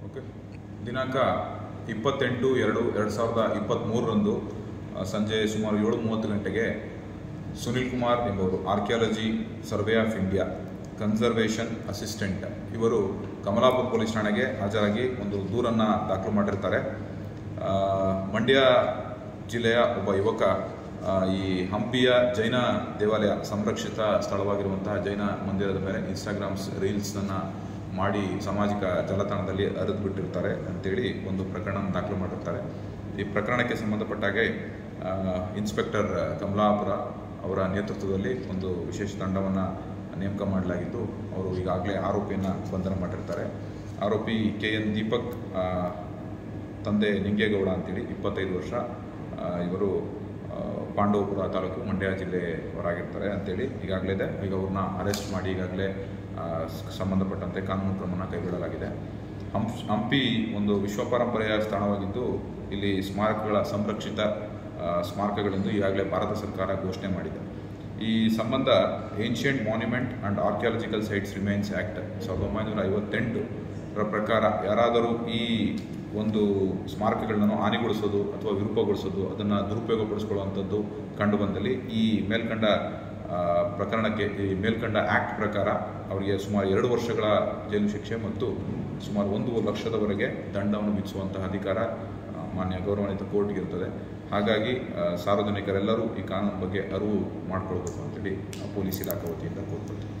Okay. ದಿನಾಂಕ 28/2/2023 ಸಂಜೆ ಸುಮಾರು 7:30 ಗಂಟೆಗೆ ಸುನಿಲ್ ಕುಮಾರ್ ಎಂಬವರು archaeology survey of India conservation assistant ಇವರು ಕಮಲಾಪುರ ಪೊಲೀಸ್ ಠಾಣೆಗೆ ಹಾಜರಾಗಿ ಒಂದು ದೂರನ್ನು ದಾಖಲು ಮಾಡಿರ್ತಾರೆ. ಮಂಡ್ಯ ಜಿಲ್ಲೆಯ ಒಬ್ಬ ಯುವಕ ಈ ಹಂಪಿಯ ಜೈನ ದೇವಾಲಯ ಸಂರಕ್ಷಿತ ಸ್ಥಳವಾಗಿರುವಂತಹ ಜೈನ ಮಂದಿರದ ಮೇಲೆ ಇನ್ಸ್ಟಾಗ್ರಾಮ್ಸ್ ರೀಲ್ಸನ್ನು ಮಾಡಿ ಸಾಮಾಜಿಕ ಜಾಲತಾಣದಲ್ಲಿ ಹರಿದು ಬಿಟ್ಟಿರ್ತಾರೆ ಅಂತೇಳಿ ಒಂದು ಪ್ರಕರಣ ದಾಖಲು ಮಾಡಿರ್ತಾರೆ. ಈ ಪ್ರಕರಣಕ್ಕೆ ಸಂಬಂಧಪಟ್ಟಾಗೆ ಇನ್ಸ್ಪೆಕ್ಟರ್ ಕಮಲಾಪುರ ಅವರ ನೇತೃತ್ವದಲ್ಲಿ ಒಂದು ವಿಶೇಷ ತಂಡವನ್ನು ನೇಮಕ ಮಾಡಲಾಗಿದ್ದು ಅವರು ಈಗಾಗಲೇ ಆರೋಪಿಯನ್ನು ಬಂಧನ ಮಾಡಿರ್ತಾರೆ. ಆರೋಪಿ KN ದೀಪಕ್, ತಂದೆ ನಿಂಗೇಗೌಡ ಅಂತೇಳಿ 25 ವರ್ಷ, ಇವರು ಪಾಂಡವಪುರ ತಾಲೂಕು ಮಂಡ್ಯ ಜಿಲ್ಲೆಯವರಾಗಿರ್ತಾರೆ ಅಂತೇಳಿ ಈಗಾಗಲೇ ಇದೆ. ಈಗ ಅವ್ರನ್ನ ಅರೆಸ್ಟ್ ಮಾಡಿ ಈಗಾಗಲೇ ಸಂಬಂಧಪಟ್ಟಂತೆ ಕಾನೂನು ಕ್ರಮವನ್ನು ಕೈಗೊಳ್ಳಲಾಗಿದೆ. ಹಂಪಿ ಒಂದು ವಿಶ್ವ ಪರಂಪರೆಯ ಸ್ಥಳವಾಗಿದ್ದು ಇಲ್ಲಿ ಸ್ಮಾರಕಗಳ ಸಂರಕ್ಷಿತ ಸ್ಮಾರಕಗಳೆಂದು ಈಗಾಗಲೇ ಭಾರತ ಸರ್ಕಾರ ಘೋಷಣೆ ಮಾಡಿದೆ. ಈ ಸಂಬಂಧ ancient monument and archaeological sites remains act 1958 ಪ್ರಕಾರ ಯಾರಾದರೂ ಈ ಒಂದು ಸ್ಮಾರಕಗಳನ್ನು ಹಾನಿಗೊಳಿಸೋದು ಅಥವಾ ವಿರೂಪಗೊಳಿಸೋದು, ಅದನ್ನು ದುರುಪಯೋಗಪಡಿಸ್ಕೊಳ್ಳುವಂಥದ್ದು ಕಂಡುಬಂದಲ್ಲಿ ಈ ಮೇಲ್ಕಂಡ ಪ್ರಕರಣಕ್ಕೆ, ಈ ಮೇಲ್ಕಂಡ ಆ್ಯಕ್ಟ್ ಪ್ರಕಾರ ಅವರಿಗೆ ಸುಮಾರು 2 ವರ್ಷಗಳ ಜೈಲು ಶಿಕ್ಷೆ ಮತ್ತು ಸುಮಾರು 1 ಲಕ್ಷದವರೆಗೆ ದಂಡವನ್ನು ವಿಧಿಸುವಂತಹ ಅಧಿಕಾರ ಮಾನ್ಯ ಗೌರವಾನ್ವಿತ ಕೋರ್ಟ್ಗೆ ಇರ್ತದೆ. ಹಾಗಾಗಿ ಸಾರ್ವಜನಿಕರೆಲ್ಲರೂ ಈ ಕಾನೂನು ಬಗ್ಗೆ ಅರಿವು ಮಾಡಿಕೊಳ್ಬೇಕು ಅಂತೇಳಿ ಪೊಲೀಸ್ ಇಲಾಖೆ ವತಿಯಿಂದ ಕೋರ್ಕೊಳ್ತೀವಿ.